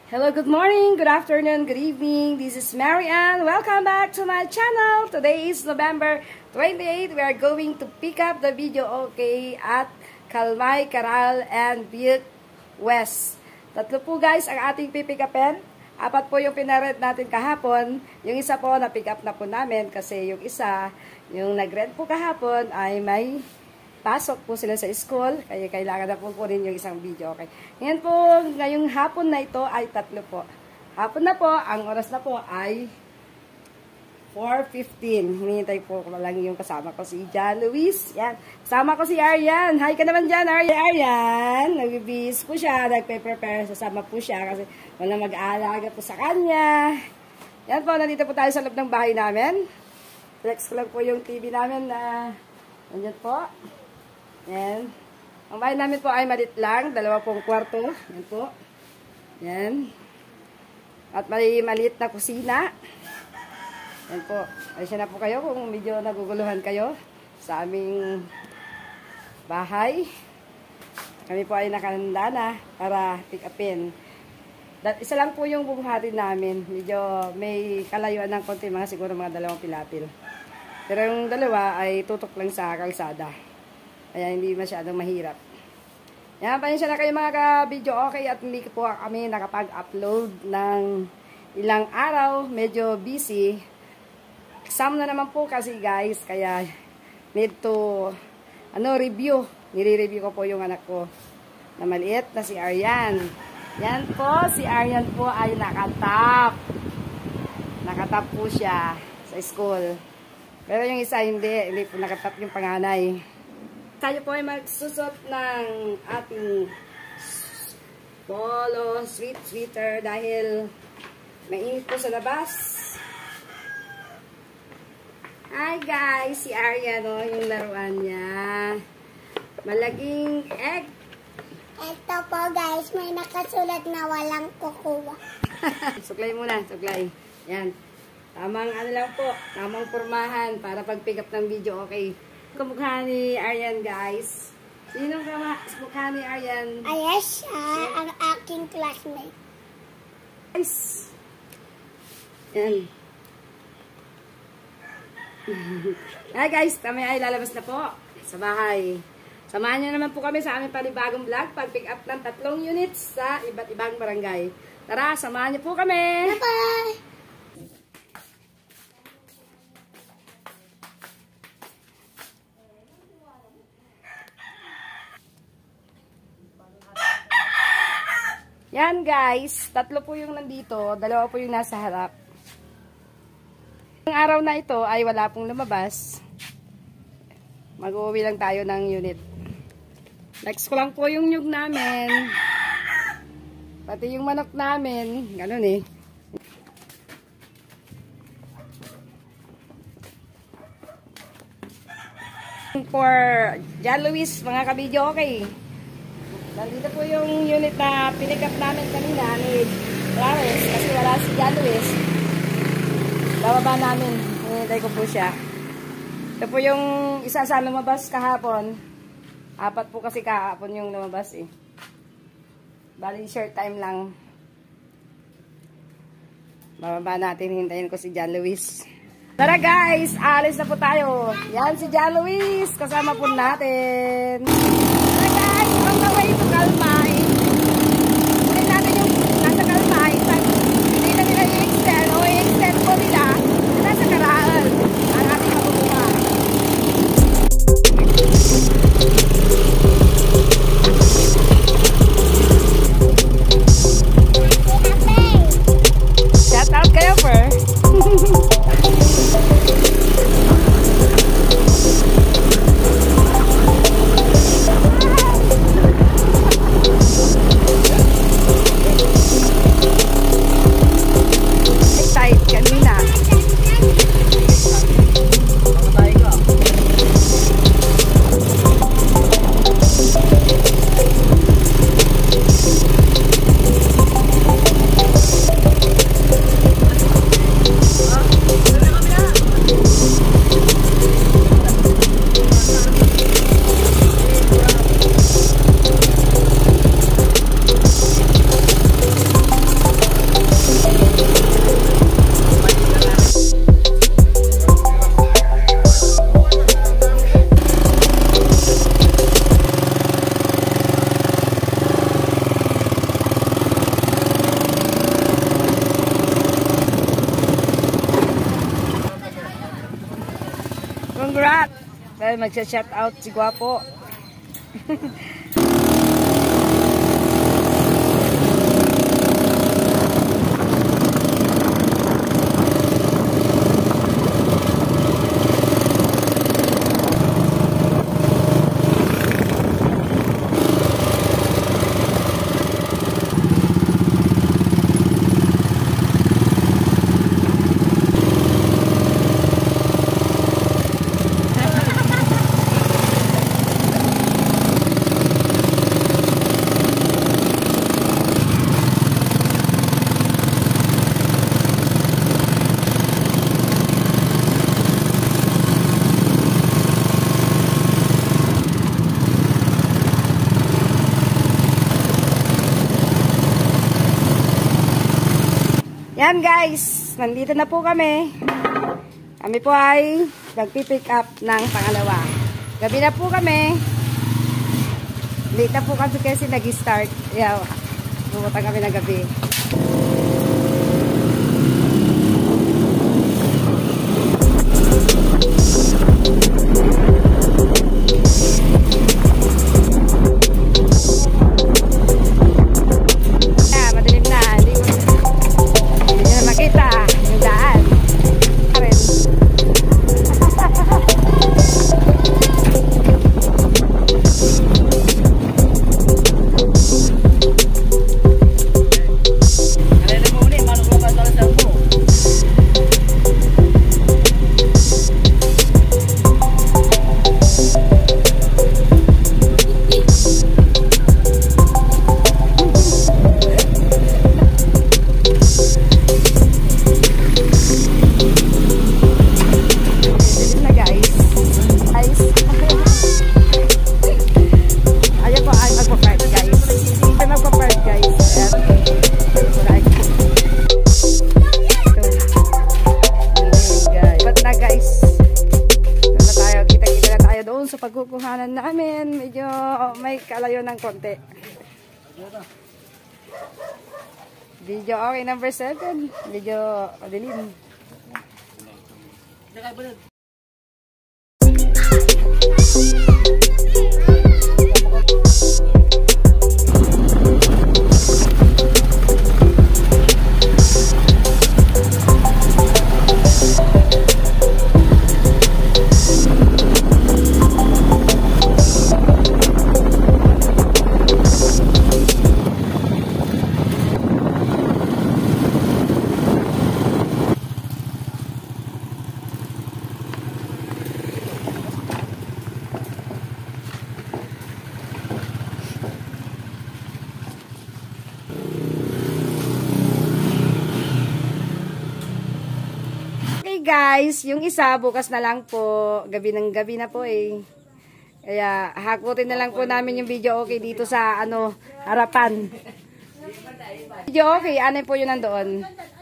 Hello, good morning, good afternoon, good evening. This is Mary Ann. Welcome back to my channel. Today is November 28. We are going to pick up the video, okay, at Kalmay, Caral, and Butte West. Tatlo po guys ang ating pipick upin. Apat po yung pinarent natin kahapon. Yung isa po na pick up na po namin kasi yung isa, yung nag-rent po kahapon ay may pasok po sila sa school, kaya kailangan na po rin yung isang video, okay. Ngayon po, ngayong hapon na ito ay tatlo po. Hapon na po, ang oras na po ay 4:15. Hinihintay po ko lang yung kasama ko si John Luis. Yan. Kasama ko si Arian. Hi ka naman dyan, Arian. Nag-bis po siya, nagpe-prepare, sasama po siya kasi wala mag-aalaga po sa kanya. Yan po, nandito po tayo sa loob ng bahay namin. Flex ko lang po yung TV namin na nandyan po. Yan. Ang bahay namin po ay malit lang. 2 kwarto. Yan po. Yan. At may maliit na kusina. Yan po. Ay siya na po kayo kung medyo naguguluhan kayo sa aming bahay. Kami po ay nakahanda na para pick upin. Isa lang po yung bubuhatin namin. Medyo may kalayuan ng konti. Mga siguro mga 2 pilapil. Pero yung 2 ay tutok lang sa kalsada. Kaya hindi masyadong mahirap. Yan, pansya na kayo mga ka-video, okay? At hindi po kami nakapag-upload ng ilang araw. Medyo busy. Exam na naman po kasi guys. Kaya need to review. Nire-review ko po yung anak ko na maliit na si Arian. Yan po, si Arian po ay nakatap. Nakatap po siya sa school. Pero yung isa hindi po nakatap yung panganay. Tayo po ay magsusot ng ating polo, sweater dahil mainit po sa labas. Hi guys, si Arian yung laruan niya. Malaging egg. Ito po guys, may nakasulat na walang kukuha. Suklay muna, suklay. Yan. Tamang lang po, tamang pormahan para pag-pick up ng video, okay. Kamukha ni Arian guys. Sinong kamukha ni Arian? Ayan siya, ang aking classmate. Guys. Yan. Hi guys, kami ay lalabas na po sa bahay. Samahan nyo naman po kami sa aming panibagong vlog, pag-pick up ng 3 units sa iba't ibang barangay. Tara, samahan nyo po kami! Bye-bye! Yan guys, 3 po yung nandito, 2 po yung nasa harap. Ang araw na ito ay wala pong lumabas. Mag-uwi lang tayo ng unit. Next ko lang po yung nyug namin. Pati yung manok namin. Ganun eh. For John Luis, mga kabidyo, okay. Nandito po yung unit na pinick up namin kanina ni Clarence kasi wala si John Luis. Bababa namin. Hinintay ko po siya. Ito po yung isa sa lumabas kahapon. 4 po kasi kahapon yung lumabas eh. Bali short time lang. Bababa natin. Hintayin ko si John Luis. Tara guys! Alis na po tayo. Yan si John Luis. Kasama po natin. Tara guys! On the way to Kalmay. Ulit natin yung nasa Kalmay. Hindi na nila i-extend. O i-extend po nila. Nasa Caral. Ang ating mabubuha. Shout out kayo, Per. Congrats! Well, mag-shout out si Guwapo. Yan guys, nandito na po kami. Kami po ay magpipick up ng pangalawa. Gabi na po kami. Late na po kami kasi nag-start. Yaw, pumunta kami ng gabi. Sa pagkukuhanan namin, medyo may kalayo ng konti. Video okay, number 7. Video dilim. Guys, yung isa bukas na lang po, gabi ng gabi na po eh. Kaya hakutin na lang po namin yung video okay dito sa harapan. Video okay, ano po yun nandoon?